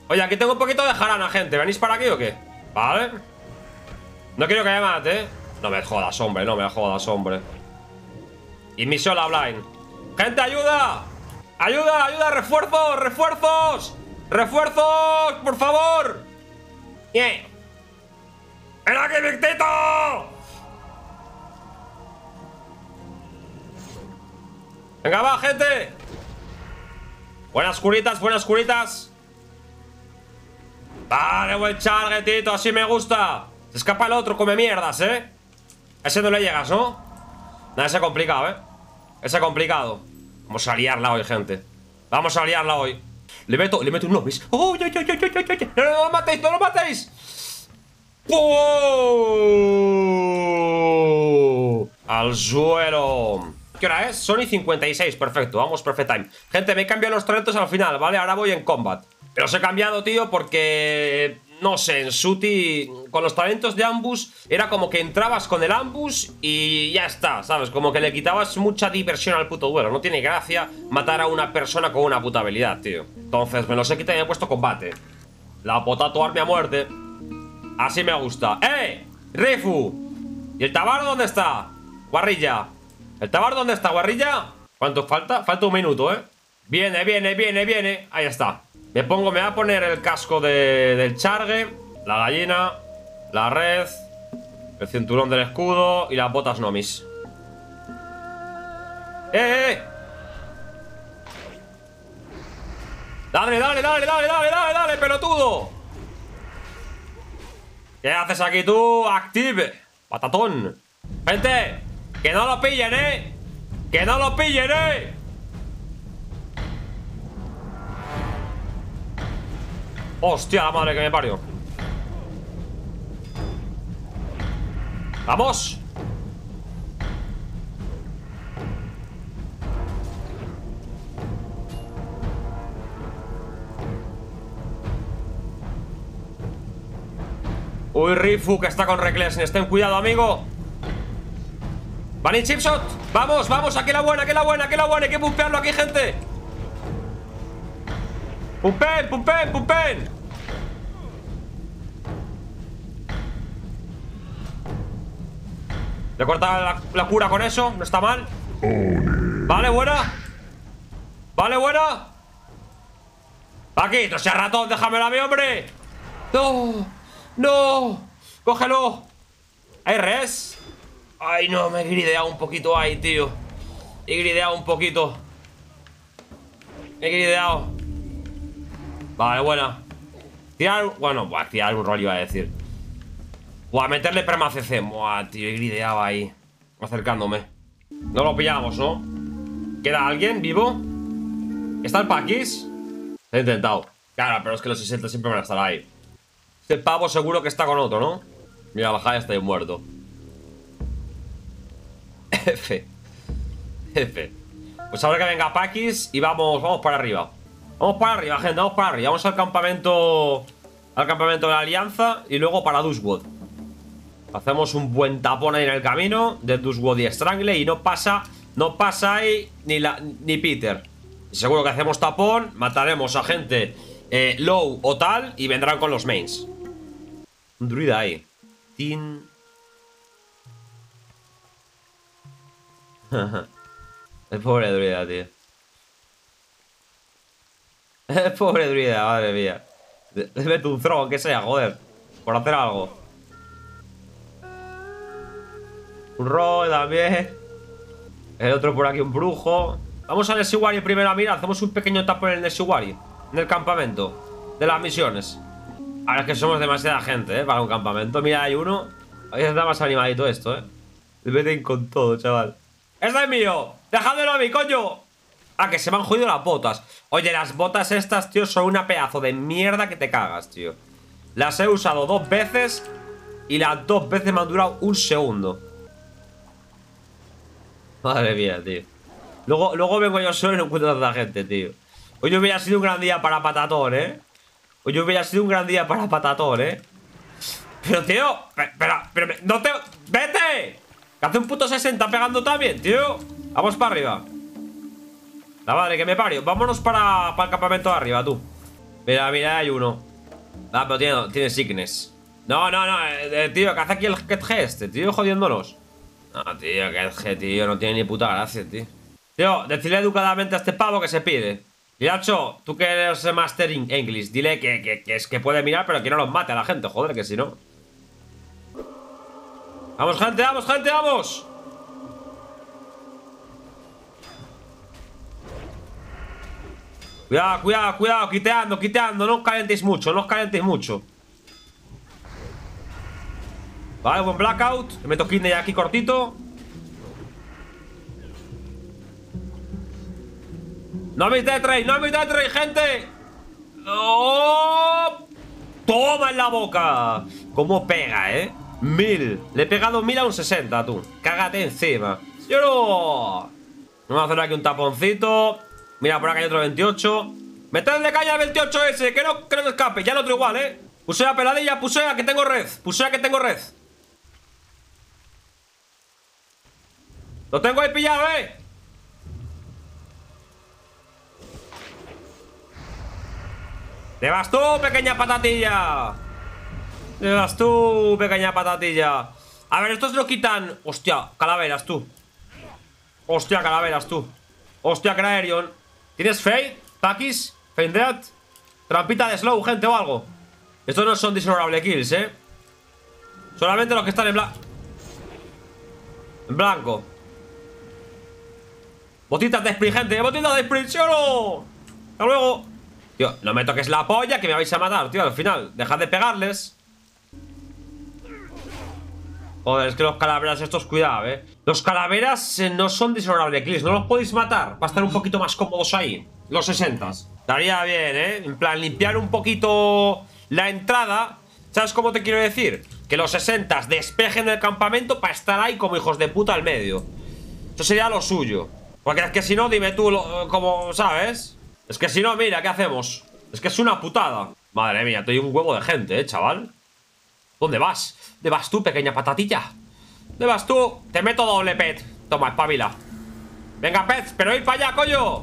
Oye, aquí tengo un poquito de jarana, gente. ¿Venís para aquí o qué? Vale. No quiero que me mate, ¿eh? No me jodas, hombre, no me jodas, hombre. Y misión la blind. ¡Gente, ayuda! ¡Ayuda, ayuda! ¡Refuerzos, refuerzos! ¡Refuerzos, por favor! ¡Bien! ¡Ven aquí, Victito! ¡Venga, va, gente! Buenas curitas, buenas curitas. Vale, buen charguetito, así me gusta. Se escapa el otro, come mierdas, ¿eh? A ese no le llegas, ¿no? Nada, ese complicado, ¿eh? Ese complicado. Vamos a liarla hoy, gente. Vamos a liarla hoy. Le meto un lobis. ¡Oh, yo! ¡No, no lo matéis, no lo matéis! ¡Oh! Al suelo. ¿Qué hora es? Sony 56, perfecto, vamos, perfect time. Gente, me he cambiado los talentos al final, ¿vale? Ahora voy en combat. Pero os he cambiado, tío, porque... No sé, en Suti, con los talentos de ambush, era como que entrabas con el ambush y ya está, ¿sabes? Como que le quitabas mucha diversión al puto duelo. No tiene gracia matar a una persona con una puta habilidad, tío. Entonces me los he quitado y me he puesto combate. La potato army a muerte. Así me gusta. ¡Eh! ¡Rifu! ¿Y el tabar dónde está? Guarrilla. ¿El tabar dónde está, guarrilla? ¿Cuánto falta? Falta un minuto, ¿eh? Viene, viene, viene, viene. Ahí está. Me voy a poner el casco del chargue, la gallina, la red, el cinturón del escudo y las botas nomis. ¡Eh! ¡Dale, dale, dale, dale, dale, dale, dale, pelotudo! ¿Qué haces aquí tú? ¡Active! ¡Patatón! ¡Gente! ¡Que no lo pillen, eh! ¡Que no lo pillen, eh! ¡Hostia, la madre que me parió! ¡Vamos! Uy, Rifu, que está con Recklessness. Ten cuidado, amigo. Bunny Chipshot. Vamos, vamos, aquí la buena, aquí la buena, aquí la buena. Hay que pumpearlo aquí, gente. ¡Pumpen, pumpen, pumpen! Le corta la cura con eso, no está mal. Vale, buena. Vale, buena. Aquí, no sea ratón, déjamelo a mi hombre. No, no. Cógelo. ¿Hay res? Ay, no, me he grideado un poquito ahí, tío. He grideado un poquito. He grideado. Vale, buena. Tirar, bueno, tirar algún rol iba a decir. Buah, meterle perma CC. Buah, tío, he grideado ahí. Acercándome. No lo pillamos, ¿no? ¿Queda alguien vivo? ¿Está el Paquis? He intentado. Claro, pero es que los 60 siempre van a estar ahí. Este pavo seguro que está con otro, ¿no? Mira, baja, ya está ahí muerto. F. F. Pues ahora que venga Paquis y vamos para arriba. Vamos para arriba, gente, vamos para arriba. Vamos al campamento de la Alianza y luego para Duswood. Hacemos un buen tapón ahí en el camino de Duswood y Strangle y no pasa ahí ni Peter. Seguro que hacemos tapón, mataremos a gente low o tal y vendrán con los mains. Un druida ahí. Tin. El pobre druida, tío. El pobre druida, madre mía. Mete un throw, que sea, joder. Por hacer algo. Un roll también. El otro por aquí, un brujo. Vamos al Neshiwari primero a mirar. Hacemos un pequeño tapón en el Neshiwari. En el campamento de las misiones. Ahora es que somos demasiada gente, para un campamento. Mira, hay uno. Ahí está más animadito esto, Le meten con todo, chaval. ¡Este es mío! ¡Dejádmelo a mí, coño! Ah, que se me han jodido las botas. Oye, las botas estas, tío, son una pedazo de mierda que te cagas, tío. Las he usado 2 veces y las 2 veces me han durado un segundo. Madre mía, tío. Luego vengo yo solo y no encuentro a tanta gente, tío. Hoy hubiera sido un gran día para Patatón, Hoy hubiera sido un gran día para Patatón, Pero, tío, pero no te... ¡Vete! Que hace un puto 60 pegando también, tío. Vamos para arriba. La madre que me parió. Vámonos para el campamento de arriba, tú. Mira, mira, hay uno. Ah, pero tiene sickness. No, no, no, tío, ¿qué hace aquí el Ketg este, tío? Jodiéndonos. No, tío, Ketg, tío, no tiene ni puta gracia, tío. Tío, decirle educadamente a este pavo que se pide. Liacho, tú que eres Master in English, dile que es que puede mirar, pero que no los mate a la gente, joder, que si no. ¡Vamos, gente, vamos, gente, vamos! Cuidado, cuidado, cuidado, quiteando, quiteando. No os calentéis mucho, no os calentéis mucho. Vale, buen blackout. Me meto Kidney aquí cortito. No me detrás, no me detrás, gente. ¡Oh! Toma en la boca. ¿Cómo pega, 1000. Le he pegado 1000 a un 60, tú. Cágate encima. ¡Yo no! Vamos a hacer aquí un taponcito. Mira, por acá hay otro 28. Metedle caña al 28 ese, que no me escape. Ya el otro igual, Pusea peladilla, pusea que tengo red. Pusea que tengo red. Lo tengo ahí pillado, ¡Te vas tú, pequeña patatilla! ¡Te vas tú, pequeña patatilla! A ver, estos lo quitan. Hostia, calaveras, tú. Hostia, calaveras, tú. Hostia, Craerion. ¿Tienes Fade? ¿Takis? ¿Feindreat? Trampita de slow, gente, o algo. Estos no son dishonorable kills, Solamente los que están en blanco. En blanco. Botitas de sprint, gente. Botitas de sprint, ¿sí o no? Hasta luego. Tío, no me toques la polla, que me vais a matar, tío, al final. Dejad de pegarles. Joder, es que los calaveras estos, cuidado, Los calaveras no son dishonorable kills. No los podéis matar. Va a estar un poquito más cómodos ahí. Los 60s. Estaría bien, En plan, limpiar un poquito la entrada. ¿Sabes cómo te quiero decir? Que los 60s despejen el campamento para estar ahí como hijos de puta al medio. Eso sería lo suyo. Porque es que si no, dime tú, como, ¿sabes? Es que si no, mira, ¿qué hacemos? Es que es una putada. Madre mía, estoy un huevo de gente, chaval. ¿Dónde vas? ¿Dónde vas tú, pequeña patatilla? ¿Dónde vas tú? Te meto doble pet. Toma, espabila. Venga, pets, pero ir para allá, coño.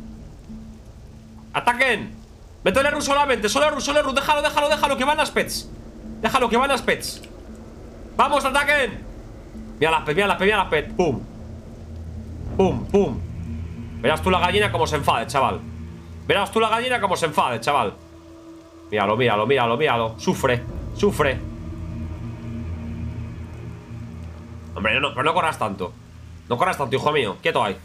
¡Ataquen! Métele Ru solamente, solo Ru, déjalo, déjalo, déjalo, que van las pets. Déjalo, que van las pets. ¡Vamos, ataquen! Mira las pets, mira las pets, mira las pets. ¡Pum! ¡Pum, pum! Verás tú la gallina como se enfade, chaval. Verás tú la gallina como se enfade, chaval. Míralo, míralo, míralo, míralo. Sufre, sufre. Hombre, no, pero no corras tanto. No corras tanto, hijo mío. Quieto ahí.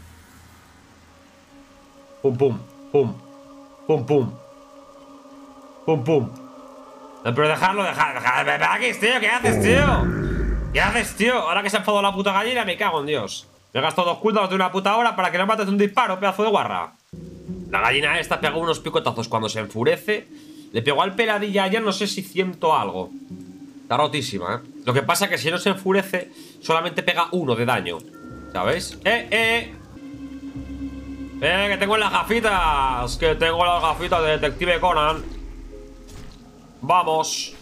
Pum, pum, pum. Pum, pum. Pum, pum. Pero dejarlo, dejar. Aquí, tío, ¿qué haces, tío? ¿Qué haces, tío? Ahora que se ha enfadado la puta gallina, me cago en Dios. Me he gastado 2 cooldowns de una puta hora para que no mates un disparo, pedazo de guarra. La gallina esta pegó unos picotazos cuando se enfurece. Le pegó al peladilla ayer, no sé si 100 algo. Está rotísima, Lo que pasa es que si no se enfurece, solamente pega 1 de daño. ¿Sabéis? Que tengo las gafitas. Que tengo las gafitas de Detective Conan. Vamos.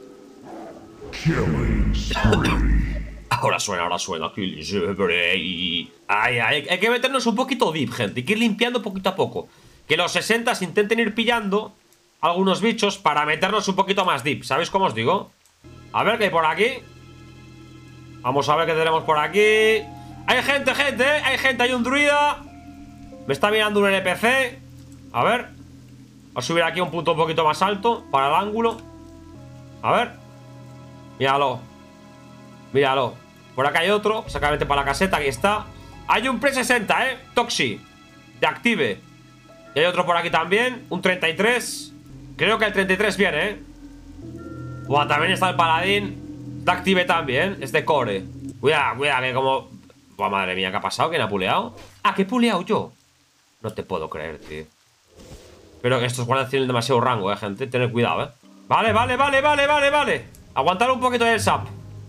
Ahora suena Killing Spree. Ay, hay que meternos un poquito deep, gente. Hay que ir limpiando poquito a poco. Que los 60s intenten ir pillando algunos bichos para meternos un poquito más deep. ¿Sabéis cómo os digo? A ver qué hay por aquí. Vamos a ver qué tenemos por aquí. Hay gente, hay gente, hay un druida. Me está mirando un NPC. A ver. Voy a subir aquí un punto un poquito más alto para el ángulo. A ver. Míralo. Míralo. Por acá hay otro, exactamente para la caseta, aquí está. Hay un pre-60, Toxi. De active. Y hay otro por aquí también, un 33. Creo que el 33 viene, Buah, también está el paladín. De active también, es de core. Cuidado, cuidado, que como... Buah, madre mía, ¿qué ha pasado? ¿Quién ha puleado? Ah, ¿qué he puleado yo? No te puedo creer, tío. Pero que estos guardias tienen demasiado rango, gente. Tened cuidado, Vale. Aguantar un poquito el sap.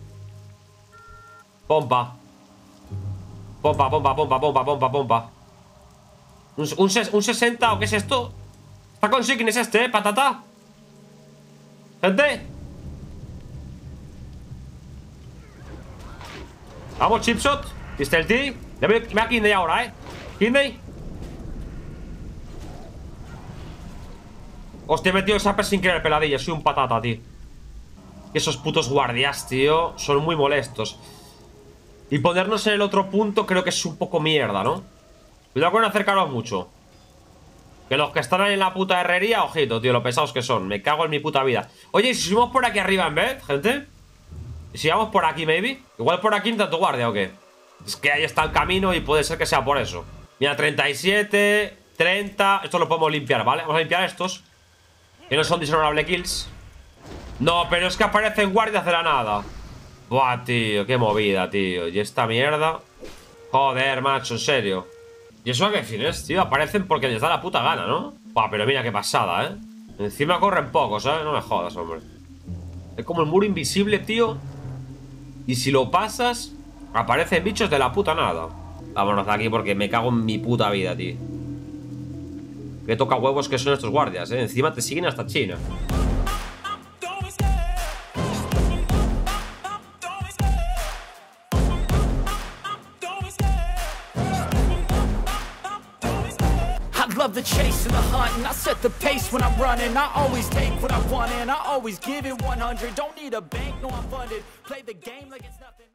Pompa. Pompa. Un 60, ¿o qué es esto? Está con sickness este, patata. Gente. Vamos, chipshot. ¿Viste el T? Me a Kidney ahora, Kidney. Hostia, he metido el Saper sin querer, peladilla. Soy un patata, tío. Esos putos guardias, tío, son muy molestos. Y ponernos en el otro punto creo que es un poco mierda, ¿no? Cuidado con acercaros mucho. Que los que están ahí en la puta herrería, ojito, tío, lo pesados que son. Me cago en mi puta vida. Oye, ¿y si subimos por aquí arriba en vez, gente? ¿Y si vamos por aquí, maybe? Igual por aquí intento guardia, ¿o qué? Es que ahí está el camino y puede ser que sea por eso. Mira, 37, 30. Esto lo podemos limpiar, ¿vale? Vamos a limpiar estos. Que no son dishonorable kills. No, pero es que aparecen guardias de la nada. Buah, tío, qué movida, tío. Y esta mierda. Joder, macho, en serio. Y eso a qué fines, tío. Aparecen porque les da la puta gana, ¿no? Buah, pero mira qué pasada, ¿eh? Encima corren pocos, ¿eh? No me jodas, hombre. Es como el muro invisible, tío. Y si lo pasas, aparecen bichos de la puta nada. Vámonos de aquí porque me cago en mi puta vida, tío. Que toca huevos que son estos guardias, ¿eh? Encima te siguen hasta China. Love the chase and the hunt, and I set the pace when I'm running. I always take what I want and I always give it 100. Don't need a bank, no I'm funded. Play the game like it's nothing.